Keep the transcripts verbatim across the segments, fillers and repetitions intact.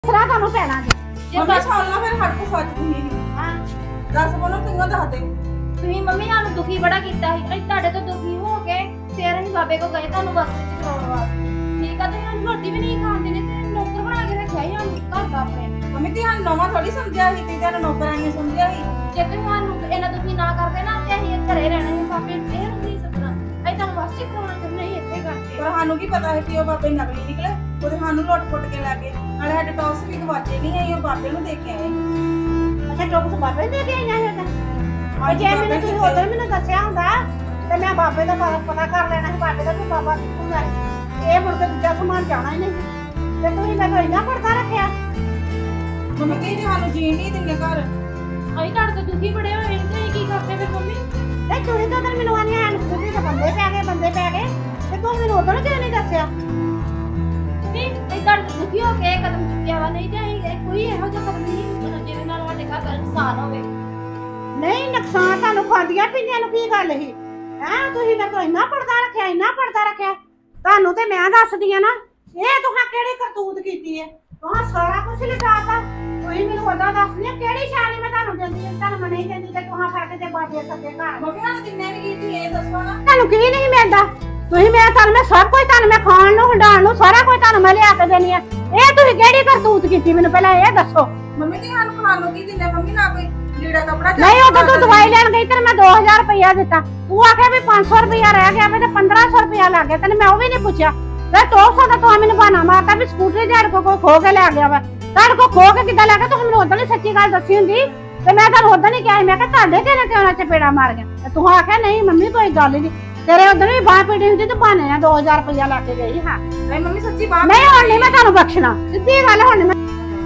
ਸਰਾ ਤੁਹਾਨੂੰ ਪੈਣਾ ਜੀ ਜੇ ਬਸ ਹਾਲਣਾ ਫਿਰ ਹੱਟ ਕੋ ਸੱਚ ਤੁਸੀਂ ਹਾਂ ਦੱਸ ਬੋਲੋ ਕਿੰਨਾ ਦੱਸ ਦੇ ਤੁਸੀਂ ਮੰਮੀ ਸਾਨੂੰ ਦੁਖੀ ਬੜਾ ਕੀਤਾ ਸੀ ਅਸੀਂ ਤੁਹਾਡੇ ਤੋਂ ਦੁਖੀ ਹੋ ਕੇ ਫੇਰ ਅਸੀਂ ਬਾਬੇ ਕੋ ਗਏ ਤੁਹਾਨੂੰ ਵਕਤ ਵਿੱਚ ਕਰਾਉਣ ਵਾਸਤੇ ਠੀਕ ਆ ਤੁਸੀਂ ਸਾਨੂੰ ਰੋਟੀ ਵੀ ਨਹੀਂ ਖਾਣ ਦੇਣੀ ਤੇ ਨੌਕਰ ਬਣਾ ਕੇ ਰੱਖਿਆ ਸੀ ਸਾਨੂੰ ਘਰ ਦਾ ਆਪਣੇ ਮੰਮੀ ਤੇ ਹਾਂ ਨਵਾਂ ਥੋੜੀ ਸਮਝਿਆ ਸੀ ਤੇ ਤੈਨੂੰ ਨੌਕਰਾਨੀਆਂ ਸਮਝਿਆ ਸੀ ਜੇ ਤੁਸੀਂ ਸਾਨੂੰ ਇਹਨਾਂ ਦੁਖੀ ਨਾ ਕਰਦੇ ਨਾ ਤੇ ਅਸੀਂ ਘਰੇ ਰਹਿਣਾ ਸੀ ਬਾਬੇ ਫੇਰ ਨਹੀਂ ਸਕਣਾ ਅਸੀਂ ਤੁਹਾਨੂੰ ਵਾਸਤੇ ਕਰਾਉਣਾ ਚਾਹੁੰਦੇ ਸੀ ਇੱਥੇ ਕਰਕੇ ਪਰ ਸਾਨੂੰ ਕੀ ਪਤਾ ਹੈ ਕਿ ਉਹ ਬਾਬੇ ਨਕਲੀ ਨਿਕਲੇ ਉਹਦੇ ਸਾਨੂੰ ਲੁੱਟ ਪੁੱਟ ਕੇ ਲੈ ਗਏ ਨਾਲੇ ਸਾਡੇ ਟੌਸ ਵੀ ਗਵਾਚੇ ਨਹੀਂ ਆਈ ਉਹ ਬਾਬੇ ਨੂੰ ਦੇ ਕੇ ਆਏ ਅੱਛਾ ਟੋਕਸ ਬਾਬੇ ਦੇ ਕੇ ਆਈਆਂ ਹੈ ਤਾਂ ਜੇ ਮੈਨੂੰ ਤੁਸੀਂ ਉਧਰ ਮੈਨੂੰ ਦੱਸਿਆ ਹੁੰਦਾ ਤੇ ਮੈਂ ਬਾਬੇ ਦਾ ਪਤਾ ਕਰ ਲੈਣਾ ਸੀ ਬਾਬੇ ਦਾ ਵੀ ਬਾਬਾ ਕਿੱਥੋਂ ਦਾ ਇਹ ਮੁੜ ਕੇ ਦੂਜਾ ਸਮਾਨ ਜਾਣਾ ਹੀ ਨਹੀਂ ਤੇ ਤੁਸੀਂ ਮੈਨੂੰ ਇੰਨਾ ਪੜਦਾ ਰੱਖਿਆ ਮੰਮੀ ਕਹਿੰਦੇ ਸਾਨੂੰ ਜੀਣ ਨਹੀਂ ਦਿੰਦੇ ਘਰ ਅਸੀਂ ਤੁਹਾਡੇ ਤੋਂ ਦੁਖੀ ਬੜੇ ਹੋਏ ਤੇ ਅਸੀਂ ਕੀ ਕਰਦੇ ਫਿਰ ਮੰਮੀ ਤੇ ਤੁਸੀਂ ਤਾਂ ਉਧਰ ਮੈਨੂੰ ਆਨੀਆਂ ਹਨ ਸਕੂਟਰੀ ਤੇ ਬੰਦੇ ਪੈ ਗਏ ਬੰਦੇ ਪੈ ਗਏ ਤੇ ਤੂੰ ਮੈਨੂੰ ਉਧਰ ਕਿਉਂ ਨਹੀਂ ਦੱਸਿਆ ਨਹੀਂ ਅਸੀਂ ਤੁਹਾਡੇ ਤੋਂ ਦੁਖੀ ਹੋ ਕੇ ਕਦਮ ਚੁੱਕਿਆ ਵਾ ਨਹੀਂ ਤੇ ਅਸੀਂ ਕੋਈ ਇਹੋ ਜਿਹਾ ਕਦਮ ਨਹੀਂ ਚੁੱਕਣਾ ਜਿਹਦੇ ਨਾਲ ਸਾਡੇ ਘਰ ਦਾ ਨੁਕਸਾਨ ਹੋਵੇ ਨਹੀਂ ਨੁਕਸਾਨ ਤੁਹਾਨੂੰ ਖਾਂਦੀਆਂ ਪੀਂਦੀਆਂ ਨੂੰ ਕੀ ਗੱਲ ਸੀ ਹੈ ਤੁਸੀਂ ਮੇਰੇ ਤੋਂ ਇੰਨਾ ਪੜਦਾ ਰੱਖਿਆ ਇੰਨਾ ਪੜਦਾ ਰੱਖਿਆ ਤੁਹਾਨੂੰ ਤੇ ਮੈਂ ਦੱਸਦੀ ਆ ਨਾ ਇਹ ਤੁਹਾਂ ਕਿਹੜੀ ਕਰਤੂਤ ਕੀਤੀ ਹੈ ਤੁਹਾਂ ਸਾਰਾ ਕੁਝ ਲਟਾਤਾ ਤੁਸੀਂ ਮੈਨੂੰ ਉਹਦਾ ਦੱਸਦੀ ਆ ਕਿਹੜੀ ਸ਼ਾਨੀ ਮੈਂ ਤੁਹਾਨੂੰ ਦਿੰਦੀ ਆ ਤੁਹਾਨੂੰ ਮੈਂ ਨਹੀਂ ਦਿੰਦੀ ਤੇ ਤੁਹਾਂ ਫੜ ਕੇ ਤੇ ਬਾਬੇ ਸੱਦੇ ਘਰ ਮੰਮੀ ਸਾਨੂੰ ਜਿੰਨੇ ਵੀ ਕੀਤੀ ਇਹ ਦੱਸੋ ਨਾ ਤੁਹਾਨੂੰ ਕੀ ਨਹੀਂ ਮਿਲਦਾ ਤੁਸੀਂ ਮੈਂ ਤੁਹਾਨੂੰ ਮੈਂ ਸਭ ਕੁਝ ਤੁਹਾਨੂੰ ਮੈਂ ਖਾਣ ਨੂੰ ਹੰਡਾਣ ਨੂੰ ਸਾਰਾ ਕੁਝ ਤੁਹਾਨੂੰ ਮੈਂ ਲਿਆ ਕੇ ਦੇਣੀ ਆ ਇਹ ਤੁਸੀਂ ਕਿਹੜੀ ਕਰਤੂਤ ਕੀਤੀ ਮੈਨੂੰ ਪਹਿਲਾਂ ਇਹ ਦੱਸੋ ਮੰਮੀ ਤੇ ਸਾਨੂੰ ਖਾਣ ਨੂੰ ਕੀ ਦਿੰਦੇ ਮੰਮੀ ਨਾ ਕੋਈ ਲੀੜਾ ਕੱਪੜਾ ਨਹੀਂ ਉਹ ਤਾਂ ਤੂੰ ਦਵਾਈ ਲੈਣ ਗਈ ਤੇ ਮੈਂ ਦੋ ਹਜ਼ਾਰ ਰੁਪਇਆ ਦਿੱਤਾ ਤੂੰ ਆਖਿਆ ਵੀ ਪੰਜ ਸੌ ਰੁਪਇਆ ਰਹਿ ਗਿਆ ਵੇ ਤੇ ਪੰਦਰਾਂ ਸੌ ਰੁਪਇਆ ਲੱਗ ਗਿਆ ਤੈਨੂੰ ਮੈਂ ਉਹ ਵੀ ਨਹੀਂ ਪੁੱਛਿਆ ਤੇ ਦੋ ਸੌ ਦਾ ਤੂੰ ਮੈਨੂੰ ਬਹਾਨਾ ਮਾਰਤਾ ਵੀ ਸਕੂਟਰੀ ਦੇ ਕੋ ਕੋਈ ਖੋ ਕੇ ਲੈ ਗਿਆ ਵਾ ਤੁਹਾਡੇ ਕੋ ਖੋ ਕੇ ਕਿੱਦਾਂ ਲੈ ਗਿਆ ਤੁਸੀਂ ਮੈਨੂੰ ਉਦੋਂ ਹੀ ਸੱਚੀ ਗੱਲ ਦੱਸੀ ਹੁੰਦੀ ਤੇ ਮੈਂ ਤੁਹਾਨੂੰ ਉਦੋਂ ਹੀ ਕਿਹਾ ਮੈਂ ਕਿਹਾ ਤੁਹਾਡੇ ਕਿਹਨੇ ਕਿਉਂ ਨਾ ਚਪੇੜਾ ਮਾਰ ਗਿਆ ਤੇ ਤੂੰ ਆਖਿਆ ਨਹੀਂ ਮੰਮੀ ਕੋਈ ਗੱਲ ਨਹੀਂ ਤੇਰੇ ਉਦੋਂ ਵੀ ਬਾਹ ਪੀੜੀ ਹੁੰਦੀ ਤੇ ਬਹਾਨੇ ਨਾਲ ਦੋ ਹਜ਼ਾਰ ਰੁਪਇਆ ਲਾ ਕੇ ਗਈ ਹਾਂ ਨਹੀਂ ਮੰਮੀ ਸੱਚੀ ਬਾਤ ਨਹੀਂ ਹੁਣ ਨਹੀਂ ਮੈਂ ਤੁਹਾਨੂੰ ਬਖਸ਼ਣਾ ਸਿੱਧੀ ਗੱਲ ਹੁਣ ਮੈਂ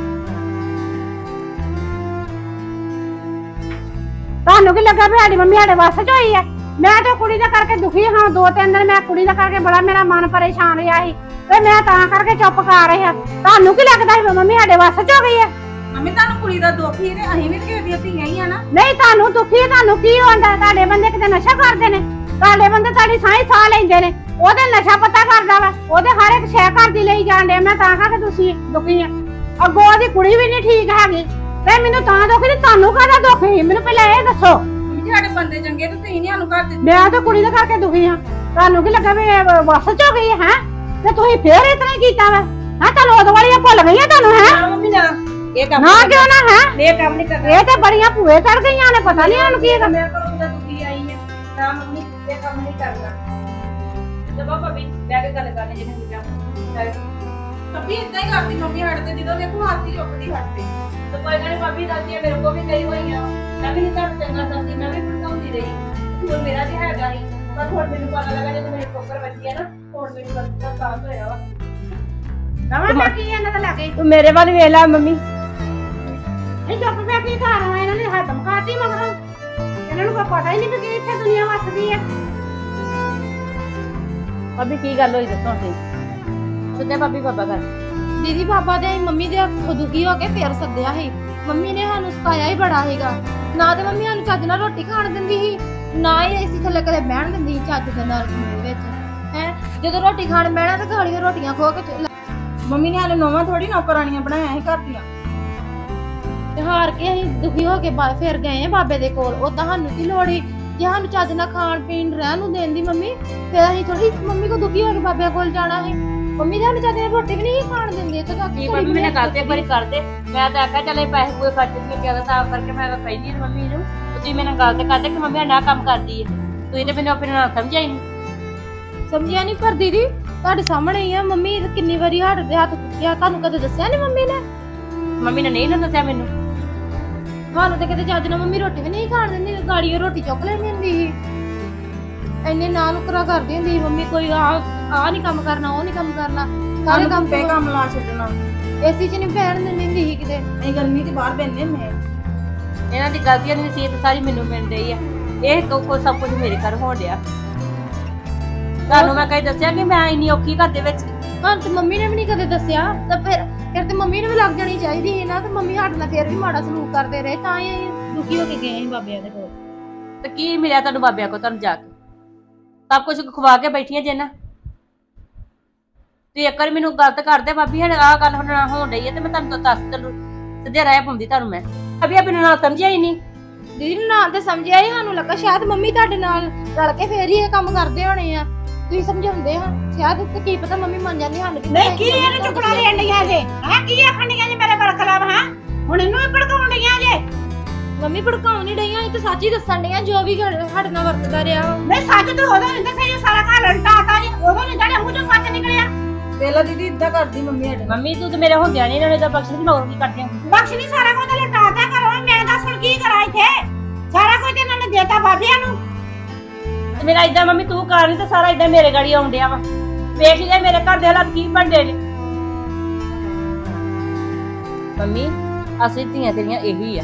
ਤੁਹਾਨੂੰ ਕੀ ਲੱਗਾ ਵੀ ਸਾਡੀ ਮੰਮੀ ਸਾਡੇ ਵੱਸ ਚ ਹੋਈ ਹੈ ਮੈਂ ਤੇ ਕੁੜੀ ਦਾ ਕਰਕੇ ਦੁਖੀ ਹਾਂ ਦੋ ਤਿੰਨ ਦਿਨ ਮੈਂ ਕੁੜੀ ਦਾ ਕਰਕੇ ਬੜਾ ਮੇਰਾ ਮਨ ਪਰੇਸ਼ਾਨ ਰਿਹਾ ਸੀ ਤੇ ਮੈਂ ਤਾਂ ਕਰਕੇ ਚੁੱਪ ਕਰ ਰਹੀ ਹਾਂ ਤੁਹਾਨੂੰ ਕੀ ਲੱਗਦਾ ਸੀ ਮੰਮੀ ਸਾਡੇ ਵੱਸ ਚ ਹੋ ਗਈ ਹੈ ਮੰਮੀ ਤੁਹਾਨੂੰ ਕੁੜੀ ਦਾ ਦੁੱਖ ਹੀ ਤੇ ਅਸੀਂ ਵੀ ਕਿਸੇ ਦੀਆਂ ਧੀਆਂ ਹੀ ਆ ਨਾ ਨਹੀਂ ਤੁਹਾਨੂੰ ਦੁਖੀ ਹੈ ਤੁਹਾਨੂੰ ਕੀ ਹੁੰਦਾ ਤੁਹਾਡੇ ਬੰਦੇ ਕਿਤੇ ਨਸ਼ਾ ਕਰਦੇ ਨੇ ਤੁਹਾਡੇ ਬੰਦੇ ਤੁਹਾਡੀ ਸਾਹ ਸਾਹ ਲੈਂਦੇ ਨੇ ਉਹਦੇ ਨਸ਼ਾ ਪਤਾ ਕਰਦਾ ਵਾ ਉਹਦੇ ਹਰ ਇੱਕ ਸ਼ੈ ਘਰ ਦੀ ਲਈ ਜਾਂਦੇ ਮੈਂ ਤਾਂ ਕਹਾਂ ਕਿ ਤੁਸੀਂ ਦੁਖੀ ਆ ਅੱਗੋਂ ਉਹਦੀ ਕੁੜੀ ਵੀ ਨਹੀਂ ਠੀਕ ਹੈਗੀ ਤੇ ਮੈਨੂੰ ਤਾਂ ਦੁੱਖ ਨਹੀਂ ਤੁਹਾਨੂੰ ਕਾਹਦਾ ਦੁੱਖ ਹੈ ਮੈਨੂੰ ਪਹਿਲਾਂ ਇਹ ਦੱਸੋ ਮੰਮੀ ਸਾਡੇ ਬੰਦੇ ਚੰਗੇ ਤੇ ਤੁਸੀਂ ਨਹੀਂ ਸਾਨੂੰ ਘਰ ਦੇ ਮੈਂ ਤਾਂ ਕੁੜੀ ਦਾ ਕਰਕੇ ਦੁਖੀ ਹਾਂ ਤੁਹਾਨੂੰ ਕੀ ਲੱਗਾ ਵੀ ਵੱਸ ਚ ਹੋ ਗਈ ਹੈ ਤੇ ਤੁਸੀਂ ਫੇਰ ਇਤਨਾ ਹੀ ਕੀਤਾ ਵਾ ਹਾਂ ਤੁਹਾਨੂੰ ਉਦੋਂ ਵਾਲੀਆਂ ਭੁੱਲ ਗਈਆਂ ਤੁਹਾਨੂੰ ਹੈ ਮੰਮੀ ਨਾ ਇਹ ਕੰਮ ਨਾ ਕਿਉਂ ਨਾ ਹੈ ਇਹ ਕੰਮ ਨਹੀਂ ਕਰਨਾ ਇਹ ਤੇ ਬੜੀਆਂ ਭੂਏ ਚੜ ਗਈਆਂ ਨੇ ਪਤਾ ਨਹੀਂ ਉਹਨੂੰ ਕੀ ਮੇਰੇ ਕੋਲ ਉਹਦਾ ਦੁਖੀ ਆਈ ਹੈ ਨਾ ਮੰਮੀ ਇਹ ਕੰਮ ਨਹੀਂ ਕਰਨਾ ਜਬਾ ਭਾਬੀ ਬੈ ਕੇ ਗੱਲ ਕਰਨੀ ਜਿਹਨੇ ਕਿਹਾ ਭਾਬੀ ਇਦਾਂ ਹੀ ਕਰਦੀ ਮੰਮੀ ਹੱਟ ਤੇ ਜਦੋਂ ਵੇਖੋ ਹੱਥ ਹੀ ਚੁੱਕਦੀ ਹੱਟ ਤੇ ਤੇ ਕੋਈ ਗੱਲ ਭਾਬੀ ਦੱਸਦੀ ਮੇਰੇ ਕੋਲ ਵੀ ਕਈ ਹੋਈਆਂ ਮੈਂ ਵੀ ਤਾਂ ਚੰਗਾ ਦੱਸਦੀ ਮੈਂ ਵੀ ਭੜਕਾਉਂਦੀ ਰਹੀ ਹੁਣ ਮੇਰਾ ਤੇ ਹੈਗਾ ਹੀ ਪਰ ਹੁਣ ਮੈਨੂੰ ਪਤਾ ਲੱਗਾ ਜਦੋਂ ਮੇਰੇ ਕੋਕਰ ਵੱਜੀ ਹੈ ਨਾ ਹੁਣ ਮੈਨੂੰ ਪਤਾ ਸਾਫ਼ ਹੋਇਆ ਵਾ ਨਵਾਂ ਤਾਂ ਕੀ ਇਹਨਾਂ ਦਾ ਲੱਗੇ ਤੂੰ ਮੇਰੇ ਵੱਲ ਵੇਖ ਲੈ ਮੰਮੀ ਇਹ ਚੁੱਪ ਪਿਆ ਕੀ ਘਰ ਆ ਇਹਨਾਂ ਨੇ ਹੱਦ ਮਕਾਤੀ ਮਗਰੋਂ ਇਹਨਾਂ ਨੂੰ ਕੋਈ ਪਤਾ ਹੀ ਨਹੀਂ ਵੀ ਕਿ ਇੱਥੇ ਦੁਨੀਆ ਵਸਦੀ ਹੈ ਭਾਬੀ ਕੀ ਗੱਲ ਹੋਈ ਦੱਸੋ ਤੁਸੀਂ ਸੁੱਤੇ ਭਾਬੀ ਬਾਬਾ ਕਰ ਦੀਦੀ ਬਾਬਾ ਦੇ ਮੰਮੀ ਦੇ ਹੱਥੋਂ ਦੁਖੀ ਹੋ ਕੇ ਫੇਰ ਸੱਦਿਆ ਸੀ ਮੰਮੀ ਨੇ ਸਾਨੂੰ ਸਤਾਇਆ ਹੀ ਬੜਾ ਸੀਗਾ ਨਾ ਤੇ ਮੰਮੀ ਸਾਨੂੰ ਚੱਜ ਨਾਲ ਰੋਟੀ ਖਾਣ ਦਿੰਦੀ ਸੀ ਨਾ ਹੀ ਅਸੀਂ ਥੱਲੇ ਕਦੇ ਬਹਿਣ ਦਿੰਦੀ ਸੀ ਚੱਜ ਦੇ ਨਾਲ ਕਮਰੇ ਵਿੱਚ ਹੈ ਜਦੋਂ ਰੋਟੀ ਖਾਣ ਬਹਿਣਾ ਤੇ ਖਾਲੀਆਂ ਰੋਟੀਆਂ ਖੋ ਕੇ ਮੰਮੀ ਨੇ ਹਾਲੇ ਨਵਾਂ ਥੋੜੀ ਨੌਕਰਾਨੀਆਂ ਬਣਾਇਆ ਸੀ ਘਰ ਦੀਆਂ ਤੇ ਹਾਰ ਕੇ ਅਸੀਂ ਦੁਖੀ ਹੋ ਕੇ ਬਾਹਰ ਫੇਰ ਗਏ ਆ ਬਾਬੇ ਦੇ ਕੋਲ ਉਦਾਂ ਸਾਨੂੰ ਕੀ ਲੋੜ ਸੀ ਜੇ ਸਾਨੂੰ ਚੱਜ ਨਾਲ ਖਾਣ ਪੀਣ ਰਹਿਣ ਨੂੰ ਦੇਣ ਦੀ ਮੰਮੀ ਫੇਰ ਅਸੀਂ ਥੋੜੀ ਮੰਮੀ ਕੋ ਦੁਖੀ ਹੋ ਕੇ ਬਾਬੇ ਕੋਲ ਜਾਣਾ ਸੀ ਮੰਮੀ ਨੇ ਸਾਨੂੰ ਚੱਜ ਨਾਲ ਰੋਟੀ ਵੀ ਨਹੀਂ ਖਾਣ ਦਿੰਦੇ ਤੇ ਕੀ ਮੰਮੀ ਨੇ ਗੱਲ ਤੇ ਇੱਕ ਵਾਰੀ ਕਰਦੇ ਮੈਂ ਤਾਂ ਆਖਿਆ ਚੱਲ ਪੈਸੇ ਕੋਈ ਖਰਚ ਨਹੀਂ ਕਿਹਾ ਤਾਂ ਕਰਕੇ ਮੈਂ ਤਾਂ ਕਹਿੰਦੀ ਮੰਮੀ ਨੂੰ ਤੁਸੀਂ ਮੇਰੇ ਨਾਲ ਗੱਲ ਤੇ ਕਰਦੇ ਕਿ ਮੰਮੀ ਨਾ ਕੰਮ ਕਰਦੀ ਹੈ ਤੁਸੀਂ ਤੇ ਮੈਨੂੰ ਆਪਣੇ ਨਾਲ ਸਮਝਿਆ ਹੀ ਨਹੀਂ ਸਮਝਿਆ ਨਹੀਂ ਪਰ ਦੀਦੀ ਤੁਹਾਡੇ ਸਾਹਮਣੇ ਹੀ ਆ ਮੰਮੀ ਕਿੰਨੀ ਵਾਰੀ ਹੱਥ ਦੇ ਹੱਥ ਚੁੱਕਿਆ ਤੁਹਾਨੂੰ ਕਦੇ ਦੱਸਿਆ ਨਹੀਂ ਮੰਮੀ ਨੇ ਮੰਮੀ ਨੇ ਨਹੀਂ ਨਾ ਦੱਸਿਆ ਮੈਨੂੰ ਸਾਨੂੰ ਤੇ ਕਿਤੇ ਚੱਜ ਨਾਲ ਮੰਮੀ ਰੋਟੀ ਵੀ ਨਹੀਂ ਖਾਣ ਦਿੰਦੀ ਗਾੜੀਆਂ ਰੋਟੀ ਚੁੱਕ ਲੈਂਦੀ ਹੁੰਦੀ ਸੀ ਇੰਨੇ ਨਾਲ ਨੁਕਰਾ ਕਰਦੀ ਹੁੰਦੀ ਸੀ ਮੰਮੀ ਕੋਈ ਆ ਆ ਨਹੀਂ ਕੰਮ ਕਰਨਾ ਉਹ ਨਹੀਂ ਕੰਮ ਕਰਨਾ ਸਾਰੇ ਕੰਮ ਤੇ ਕੰਮ ਲਾ ਛੱਡਣਾ ਏਸੀ 'ਚ ਨਹੀਂ ਬੈਠਣ ਦਿੰਦੀ ਹੁੰਦੀ ਸੀ ਕਿਤੇ ਅਸੀਂ ਗਰਮੀ ਚ ਬਾਹਰ ਬੈਠਨੇ ਹੁੰਦੇ ਇਹਨਾਂ ਦੀ ਗਲਤੀਆਂ ਦੀ ਸੀਤ ਸਾਰੀ ਮੈਨੂੰ ਮਿਲ ਰਹੀ ਆ ਇਹ ਕੋ ਸਭ ਕੁਝ ਮੇਰੇ ਘਰ ਹੋਣ ਡਿਆ ਤੁਹਾਨੂੰ ਮੈਂ ਕਹੀ ਦੱਸਿਆ ਕਿ ਮੈਂ ਇੰਨੀ ਔਖੀ ਘਰ ਦੇ ਵਿੱਚ ਹਾਂ ਤੇ ਮੰਮੀ ਨੇ ਵੀ ਨਹੀਂ ਕਦੇ ਦੱਸਿਆ ਤਾਂ ਫਿਰ ਫਿਰ ਤੇ ਮੰਮੀ ਨੂੰ ਵੀ ਲੱਗ ਜਾਣੀ ਚਾਹੀਦੀ ਸੀ ਨਾ ਤੇ ਮੰਮੀ ਸਾਡੇ ਨਾਲ ਫਿਰ ਵੀ ਮਾੜਾ ਸਲੂਕ ਕਰਦੇ ਰਹੇ ਤਾਂ ਹੀ ਅਸੀਂ ਦੁਖੀ ਹੋ ਕੇ ਗਏ ਸੀ ਬਾਬਿਆਂ ਦੇ ਕੋਲ ਤੇ ਕੀ ਮਿਲਿਆ ਤੁਹਾਨੂੰ ਬਾਬਿਆਂ ਕੋ ਤੁਹਾਨੂੰ ਜਾ ਕੇ ਸਭ ਕੁਝ ਖਵਾ ਕੇ ਬੈਠੀਆਂ ਜੇ ਨਾ ਤੁਸੀਂ ਇੱਕ ਵਾਰੀ ਮੈਨੂੰ ਗਲਤ ਕਰਦੇ ਭਾਬੀ ਹਣ ਆਹ ਗੱਲ ਹੁਣ ਹੋਣ ਡਈ ਹੈ ਤੇ ਮੈਂ ਤੁਹਾਨੂੰ ਤਾਂ ਦੱਸ ਤੈਨੂੰ ਸਿੱਧੇ ਰਾਹ ਪਾਉਂਦੀ ਤੁਹਾਨੂੰ ਮੈਂ ਅਭੀ ਆਪਣੇ ਨਾਲ ਸਮਝਿਆ ਹੀ ਨਹੀਂ। ਦੀਦੀ ਨੂੰ ਨਾਲ ਤੇ ਸਮਝਿਆ ਹੀ, ਸਾਨੂੰ ਲੱਗਾ ਸ਼ਾਇਦ ਮੰਮੀ ਤੁਹਾਡੇ ਨਾਲ ਰਲ ਕੇ ਫੇਰ ਹੀ ਇਹ ਕੰਮ ਕਰਦੇ ਹੋਣੇ ਆ। ਤੁਸੀਂ ਸਮਝਾਉਂਦੇ ਹਾਂ ਸ਼ਾਇਦ, ਤੇ ਕੀ ਪਤਾ ਮੰਮੀ ਮੰਨ ਜਾਂਦੀ ਸਾਨੂੰ। ਨਹੀਂ ਕੀ ਇਹਨੂੰ ਚੁੱਕਣਾ ਲੈਣ ਡੀਆਂ ਜੇ ਹੈ ਕੀ ਆਖਣ ਡੀਆਂ ਜੇ ਮੇਰੇ ਬਰਖਲਾਫ ਹਾਂ ਹੁਣ ਇਹਨੂੰ ਵੀ ਭੜਕਾਉਣ ਡੀਆਂ ਜੇ। ਮੰਮੀ ਭੜਕਾਉਣ ਨਹੀਂ ਡਈਆਂ, ਇਹ ਤਾਂ ਸੱਚ ਹੀ ਦੱਸਣ ਡਈਆਂ ਜੋ ਵੀ ਸਾਡੇ ਨਾਲ ਵਰਤਦਾ ਰਿਹਾ। ਨਹੀਂ ਸੱਚ ਤਾਂ ਉਦੋਂ ਨਹੀਂ ਦੱਸਿਆ ਸਾਰਾ ਘਰ ਉਲਟਾਤਾ ਜੀ, ਉਦੋਂ ਨਹੀਂ ਤੁਹਾਡੇ ਮੂੰਹ ਚੋਂ ਸੱਚ ਨਿਕਲਿਆ। ਪਹਿਲਾਂ ਦੀਦੀ ਇਦਾਂ ਕਰਦੀ ਮੰਮੀ ਸਾਡੇ ਨਾਲ। ਮੰਮੀ ਤੂੰ ਤੇ ਮੇਰੇ ਹੁੰਦਿਆਂ ਨਹੀਂ ਇਹਨਾਂ ਨੇ ਤਾਂ ਬਖਸ਼ ਦੀ ਮਗਰ ਕੀ ਕਰਦੇ ਆ। ਬਖਸ਼ ਨਹੀਂ ਸਾਰਾ ਕੁਝ ਤਾਂ ਲੁਟਾਤਾ ਕਰੋ, ਮੈਂ ਦੱਸ ਹੁਣ ਕੀ ਕਰਾਂ ਇੱਥੇ। ਸਾਰਾ ਕੁਝ ਇਹਨਾਂ ਨੇ ਦੇਤਾ ਬਾਬਿਆਂ ਨੂੰ। ਤੇ ਮੇਰਾ ਇਦਾਂ ਮੰਮੀ ਤੂੰ ਕਰ ਨਹੀਂ ਤੇ ਸਾਰਾ ਇਦਾਂ ਮੇਰੇ ਗਾੜੀ ਆਉਣ ਡਿਆ ਵਾ। ਵੇਖ ਲੈ ਮੇਰੇ ਘਰ ਦੇ ਹਾਲਾਤ ਕੀ ਬਣਦੇ ਨੇ। ਮੰਮੀ ਅਸੀਂ ਧੀਆਂ ਤੇਰੀਆਂ ਇਹੀ ਆ,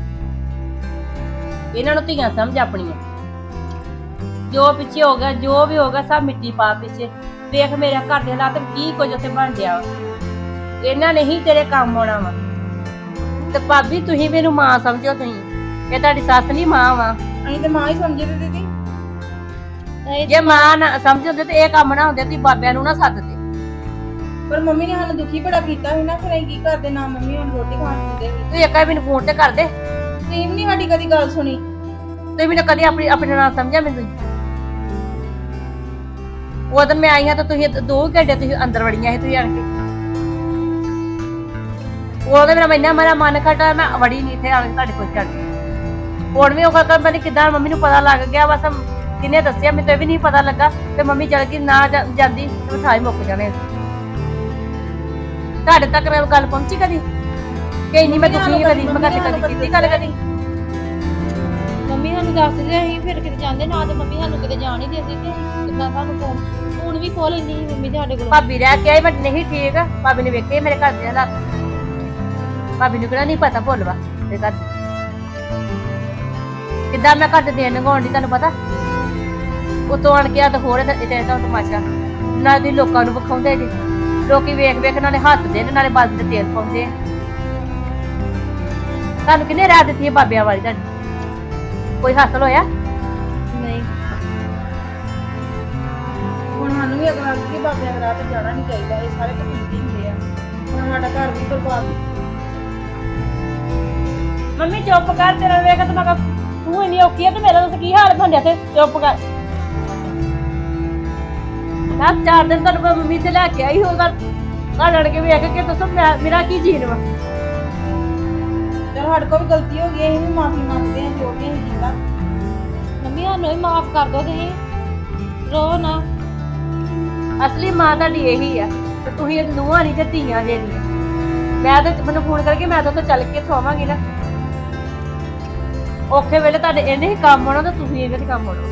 ਇਹਨਾਂ ਨੂੰ ਧੀਆਂ ਸਮਝ ਆਪਣੀਆਂ। ਜੋ ਪਿੱਛੇ ਹੋ ਗਿਆ ਜੋ ਵੀ ਹੋ ਗਿਆ ਸਭ ਮਿੱਟੀ ਪਾ ਪਿੱਛੇ। ਵੇਖ ਮੇਰੇ ਘਰ ਦੇ ਹਾਲਾਤ ਕੀ ਕੁਝ ਉੱਥੇ ਬਣ ਗਿਆ ਵਾ, ਇਹਨਾਂ ਨੇ ਹੀ ਤੇਰੇ ਕੰਮ ਆਉਣਾ ਵਾ। ਤੇ ਭਾਬੀ ਤੁਸੀਂ ਮੈਨੂੰ ਮਾਂ ਸਮਝੋ, ਤੁਸੀਂ ਇਹ ਤੁਹਾਡੀ ਸੱਸ ਨਹੀਂ ਮਾਂ ਵਾ। ਅਸੀਂ ਤੇ ਮਾਂ ਹੀ ਸਮਝਦੇ ਦੀਦੀ। ਜੇ ਮਾਂ ਨਾ ਸਮਝਦੇ ਤੇ ਇਹ ਕੰਮ ਨਾ ਹੁੰਦੇ, ਤੁਸੀਂ ਬਾਬਿਆਂ ਨੂੰ ਨਾ ਸੱਦਦੇ। ਪਰ ਮੰਮੀ ਨੇ ਸਾਨੂੰ ਦੁਖੀ ਬੜਾ ਕੀਤਾ ਸੀ ਨਾ, ਫਿਰ ਅਸੀਂ ਕੀ ਕਰਦੇ ਨਾ ਮੰਮੀ ਹੁਣ ਰੋਟੀ ਖਾਣ ਦਿੰਦੇ ਸੀ। ਤੂੰ ਇੱਕ ਵਾਰ ਮੈਨੂੰ ਫੋਨ ਤੇ ਕਰ ਦੇ। ਤੁਸੀਂ ਵੀ ਨਹੀਂ ਸਾਡੀ ਕਦੀ ਗੱਲ ਸੁਣੀ। ਤੁਸੀਂ ਮੈਨੂੰ ਕਦੀ ਆਪਣੀ ਆਪਣੇ ਨਾਲ ਸਮਝਿਆ ਮੈਨੂੰ? ਉਦੋਂ ਮੈਂ ਆਈ ਹਾਂ ਤਾਂ ਤੁਸੀਂ ਦੋ ਘੰਟੇ ਤੁਸੀਂ ਅੰਦਰ ਵੜੀਆਂ ਸੀ ਤੁਸੀਂ ਆਣ ਕੇ। ਉਹਦੇ ਮੇਰਾ ਇੰਨਾ ਮੇਰਾ ਮਨ ਘਟਾ, ਮੈਂ ਵੜੀ ਨਹੀਂ ਇੱਥੇ ਆਣ ਕੇ ਤੁਹਾਡੇ ਕੋਲ ਚੜ ਗਈ। ਹੁਣ ਵੀ ਉਹ ਕਹਿੰਦਾ ਮੈਨੂੰ ਕਿੱਦਾਂ ਮੰਮੀ ਨੂੰ ਪਤਾ ਲੱਗ ਗਿਆ, ਬਸ ਕਿਹਨੇ ਦੱਸਿਆ ਮੈਨੂੰ ਵੀ ਨਹੀਂ ਪਤਾ ਲੱਗਾ। ਤੇ ਮੰਮੀ ਚਲ ਗਈ, ਨਾ ਜਾਂਦੀ ਤੇ ਸਾਰੇ ਮੁੱਕ ਜਾਣੇ। ਤੁਹਾਡੇ ਤੱਕ ਗੱਲ ਪਹੁੰਚੀ ਕਦੀ ਕਿ ਨਹੀਂ? ਮੈਂ ਦੁਖੀ ਕਦੀ ਮੈਂ ਕਦੇ ਕਦੀ ਕੀਤੀ ਗੱਲ ਕਦੀ? ਮੰਮੀ ਸਾਨੂੰ ਦੱਸਦੇ ਅਸੀਂ ਫਿਰ ਕਿਤੇ ਜਾਂਦੇ ਨਾ, ਤੇ ਮੰਮੀ ਸਾਨੂੰ ਕਿਤੇ ਜਾਣ ਹੀ ਦਿੰਦੀ ਤੇ ਕਿੱਦਾਂ ਤੁਹਾਨੂੰ ਫੋਨ ਫੋਨ ਵੀ ਖੋਲ ਲੈਂਦੀ ਸੀ ਮੰਮੀ ਤੁਹਾਡੇ ਕੋਲ। ਭਾਬੀ ਰਹਿ ਕੇ ਆਈ ਮੈਂ ਨਹੀਂ ਠੀਕ। ਭਾਬੀ ਨੇ ਵੇਖੇ ਮੇਰੇ ਘਰ ਦੇ ਹਾਲਾਤ। ਭਾਬੀ ਨੂੰ ਕਿਹੜਾ ਨਹੀਂ ਪਤਾ ਭੁੱਲਵਾ ਤੇ ਘਰ ਕਿੱਦਾਂ ਮੈਂ ਘੱਟ ਦੇਣ ਲੰਘਾਉਣ ਦੀ ਤੁਹਾਨੂੰ ਪਤਾ। ਉਤੋਂ ਆਣ ਕੇ ਆ ਤਾਂ ਹੋਰ ਇਹਦਾ ਤਾਂ ਤਮਾਸ਼ਾ ਨਾ ਦੀ ਲੋਕਾਂ ਨੂੰ ਵਿਖਾਉਂਦੇ ਜੀ। ਲੋਕੀ ਵੇਖ ਵੇਖ ਨਾਲੇ ਹੱਸਦੇ ਨੇ ਨਾਲੇ ਬਾਲ ਦੇ ਤੇਲ ਪਾਉਂਦੇ। ਤੁਹਾਨੂੰ ਕਿਹਨੇ ਰਾਹ ਦਿੱਤੀ ਹੈ ਬਾਬਿਆਂ ਵਾਲੀ? ਤੁਹਾਡੀ ਕੋਈ ਹਾਸਲ ਹੋਇਆ ਨਹੀਂ। ਹੁਣ ਸਾਨੂੰ ਵੀ ਅਗਲਾ ਕਿ ਬਾਬਿਆਂ ਦੇ ਰਾਹ ਤੇ ਜਾਣਾ ਨਹੀਂ ਚਾਹੀਦਾ। ਇਹ ਸਾਰੇ ਤਾਂ ਹੁੰਦੇ ਹੁੰਦੇ ਆ। ਹੁਣ ਸਾਡਾ ਘਰ ਵੀ ਬਰਬਾਦ। ਮੰਮੀ ਚੁੱਪ ਕਰ, ਤੇਰਾ ਵੇਖ ਤੇ ਮੈਂ ਕਿਹਾ ਤੂੰ ਇੰਨੀ ਔਖੀ ਆ ਤੇ ਮੇਰਾ ਦੱਸ ਕੀ ਹਾਲ ਬਣਿਆ ਤੇ ਚੁੱਪ ਕਰ। ਮੈਂ ਚਾਰ ਦਿਨ ਤੁਹਾਨੂੰ ਮੈਂ ਮੰਮੀ ਤੇ ਲੈ ਕੇ ਆਈ ਹੋਗਾ ਘਰ ਲੜ ਕੇ ਵੇਖ ਕੇ ਦੱਸੋ ਮੇਰਾ ਕੀ ਜੀਣ ਵਾ। ਚਲ ਸਾਡੇ ਕੋਲ ਵੀ ਗਲਤੀ ਹੋ ਗਈ, ਅਸੀਂ ਵੀ ਮਾਫੀ ਮੰਗਦੇ ਹਾਂ ਜੋ ਵੀ ਅਸੀਂ ਕੀਤਾ। ਮੰਮੀ ਸਾਨੂੰ ਵੀ ਮਾਫ ਕਰ ਦਿਓ, ਤੁਸੀਂ ਰੋ ਨਾ। ਅਸਲੀ ਮਾਂ ਤੁਹਾਡੀ ਇਹੀ ਆ ਤੇ ਤੁਸੀਂ ਨੂੰਹਾਂ ਨਹੀਂ ਤੇ ਧੀਆਂ ਜਿਹੜੀਆਂ। ਮੈਂ ਤਾਂ ਮੈਨੂੰ ਫੋਨ ਕਰਕੇ ਮੈਂ ਤਾਂ ਉੱਥੇ ਚੱਲ ਕੇ ਸੋਵਾਂਗੀ ਨਾ। ਔਖੇ ਵੇਲੇ ਤੁਹਾਡੇ ਇਹਨੇ ਹੀ ਕੰਮ ਆਉਣਾ ਤੇ ਤੁਸੀਂ ਇਹਦੇ ਤੇ ਕੰਮ ਆਉਣਾ।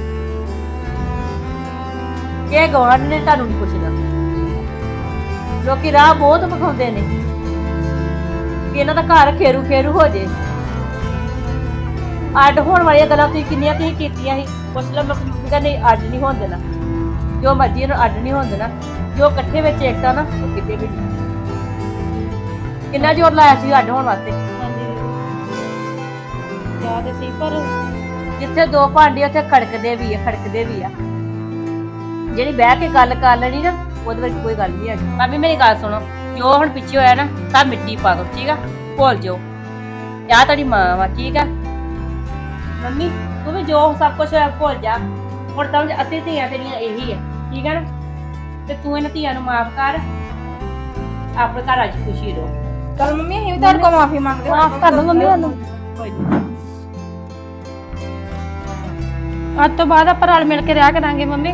ਇਹ ਗਵਾਂਢ ਨੇ ਤੁਹਾਨੂੰ ਨਹੀਂ ਪੁੱਛਦਾ। ਲੋਕੀ ਰਾਹ ਬਹੁਤ ਵਿਖਾਉਂਦੇ ਨੇ ਕਿ ਇਹਨਾਂ ਦਾ ਘਰ ਖੇਰੂ ਖੇਰੂ ਹੋ ਜੇ। ਅੱਡ ਹੋਣ ਵਾਲੀਆਂ ਗੱਲਾਂ ਤੁਸੀਂ ਕਿੰਨੀਆਂ ਤੁਸੀਂ ਕੀਤੀਆਂ ਸੀ। ਪੁੱਛ ਲਓ, ਮੈਂ ਕਹਿੰਦਾ ਨਹੀਂ ਅੱਡ ਨਹੀਂ ਹੋਣ ਦੇਣਾ। ਜੋ ਮਰਜ਼ੀ ਇਹਨੂੰ ਅੱਡ ਨਹੀਂ ਹੋਣ ਦੇਣਾ। ਜੋ ਇਕੱਠੇ ਵਿੱਚ ਏਕਤਾ ਨਾ ਉਹ ਕਿਤੇ ਵੀ ਨਹੀਂ। ਕਿੰਨਾ ਜ਼ੋਰ ਲਾਇਆ ਸੀ ਅੱਡ ਹੋਣ ਵਾਸਤੇ। ਯਾਦ ਸੀ ਪਰ ਜਿੱਥੇ ਦੋ ਭਾਂਡੇ ਉੱਥੇ ਖੜਕਦੇ ਵੀ ਆ ਖੜਕਦੇ ਵੀ ਆ। ਜਿਹੜੀ ਬਹਿ ਕੇ ਗੱਲ ਕਰ ਲੈਣੀ ਨਾ ਉਹਦੇ ਵਿੱਚ ਕੋਈ ਗੱਲ ਨਹੀਂ ਹੈਗੀ। ਭਾਬੀ ਮੇਰੀ ਗੱਲ ਸੁਣੋ, ਜੋ ਹੁਣ ਪਿੱਛੇ ਹੋਇਆ ਨਾ ਸਭ ਮਿੱਟੀ ਪਾ ਦੋ, ਠੀਕ ਆ? ਭੁੱਲ ਜਾਓ। ਆ ਤੁਹਾਡੀ ਮਾਂ ਵਾ, ਠੀਕ ਆ? ਮੰਮੀ ਤੂੰ ਵੀ ਜੋ ਸਭ ਕੁਝ ਹੋਇਆ ਭੁੱਲ ਜਾ। ਹੁਣ ਸਮਝ ਅਸੀਂ ਧੀਆਂ ਤੇਰੀਆਂ ਇਹੀ ਆ, ਠੀਕ ਆ ਨਾ? ਤੇ ਤੂੰ ਇਹਨਾਂ ਧੀਆਂ ਨੂੰ ਮਾਫ ਕਰ, ਆਪਣੇ ਘਰ ਅੱਜ ਖੁਸ਼ੀ ਰਹੋ। ਚਲ ਮੰਮੀ ਅਸੀਂ ਵੀ ਤੁਹਾਡੇ ਕੋਲ ਮਾਫੀ ਮੰਗਦੇ ਹਾਂ। ਮਾਫ ਕਰ ਦੋ ਮੰਮੀ ਸਾਨੂੰ। ਕੋਈ ਨਹੀਂ, ਅੱਜ ਤੋਂ ਬਾਅਦ ਆਪਾਂ ਰਲ ਮਿਲ ਕੇ ਰਿਹਾ ਕਰਾਂਗੇ ਮੰਮੀ।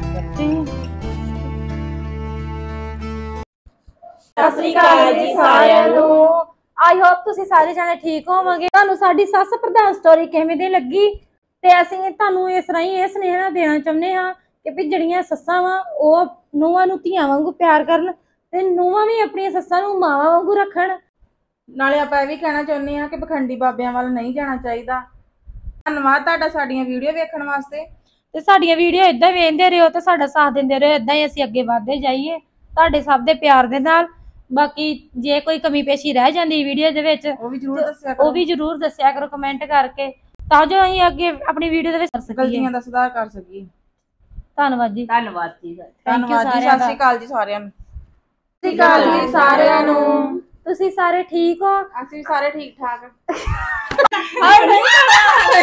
ਸਤਿ ਸ੍ਰੀ ਅਕਾਲ ਜੀ ਸਾਰਿਆਂ ਨੂੰ। ਆਈ ਹੋਪ ਤੁਸੀਂ ਸਾਰੇ ਜਾਣੇ ਠੀਕ ਹੋਵੋਗੇ। ਤੁਹਾਨੂੰ ਸਾਡੀ ਸੱਸ ਪ੍ਰਧਾਨ ਸਟੋਰੀ ਕਿਵੇਂ ਦੀ ਲੱਗੀ ਤੇ ਅਸੀਂ ਤੁਹਾਨੂੰ ਇਸ ਰਾਹੀਂ ਇਹ ਸੁਨੇਹਾ ਦੇਣਾ ਚਾਹੁੰਦੇ ਹਾਂ ਕਿ ਵੀ ਜਿਹੜੀਆਂ ਸੱਸਾਂ ਵਾ ਉਹ ਨੂੰਹਾਂ ਨੂੰ ਧੀਆਂ ਵਾਂਗੂ ਪਿਆਰ ਕਰਨ ਤੇ ਨੂੰਹਾਂ ਵੀ ਆਪਣੀਆਂ ਸੱਸਾਂ ਨੂੰ ਮਾਵਾਂ ਵਾਂਗੂ ਰੱਖਣ। ਨਾਲੇ ਆਪਾਂ ਇਹ ਵੀ ਕਹਿਣਾ ਚਾਹੁੰਦੇ ਹਾਂ ਕਿ ਪਖੰਡੀ ਬਾਬਿਆਂ ਵੱਲ ਨਹੀਂ ਜਾਣਾ ਚਾਹੀਦਾ। ਧੰਨਵਾਦ ਤੁਹਾਡਾ ਸਾਡੀਆਂ ਵੀਡੀਓ ਵੇਖਣ ਵਾਸਤੇ। ਤੇ ਸਾਡੀਆਂ ਵੀਡੀਓ ਇਦਾਂ ਵੇਖਦੇ ਰਹੋ ਤੇ ਸਾਡਾ ਸਾਥ ਦਿੰਦੇ ਰਹੋ। ਇਦਾਂ ਹੀ ਅਸੀਂ ਅੱਗੇ ਵਧਦੇ ਜਾਈਏ ਤੁਹਾਡੇ ਸਭ ਦੇ ਪਿਆਰ ਦੇ ਨਾਲ। ਬਾਕੀ ਜੇ ਕੋਈ ਕਮੀ ਪੇਸ਼ੀ ਰਹਿ ਜਾਂਦੀ ਵੀਡੀਓ ਦੇ ਵਿੱਚ ਉਹ ਵੀ ਜ਼ਰੂਰ ਦੱਸਿਆ ਕਰੋ। ਉਹ ਵੀ ਜ਼ਰੂਰ ਦੱਸਿਆ ਕਰੋ ਕਮੈਂਟ ਕਰਕੇ, ਤਾਂ ਜੋ ਅਸੀਂ ਅੱਗੇ ਆਪਣੀ ਵੀਡੀਓ ਦੇ ਵਿੱਚ ਕਰ ਸਕੀਏ, ਗਲਤੀਆਂ ਦਾ ਸੁਧਾਰ ਕਰ ਸਕੀਏ। ਧੰਨਵਾਦ ਜੀ। ਧੰਨਵਾਦ ਜੀ। ਧੰਨਵਾਦ ਜੀ। ਸਤਿ ਸ਼੍ਰੀ ਅਕਾਲ ਜੀ ਸਾਰਿਆਂ ਨੂੰ। ਸਤਿ ਸ਼੍ਰੀ ਅਕਾਲ ਜੀ ਸਾਰਿਆਂ ਨੂੰ। ਤੁਸੀਂ ਸਾਰੇ ਠੀਕ ਹੋ? ਅਸੀਂ ਵੀ ਸਾਰੇ ਠੀਕ ਠਾਕ। ਹਾਏ ਨਹੀਂ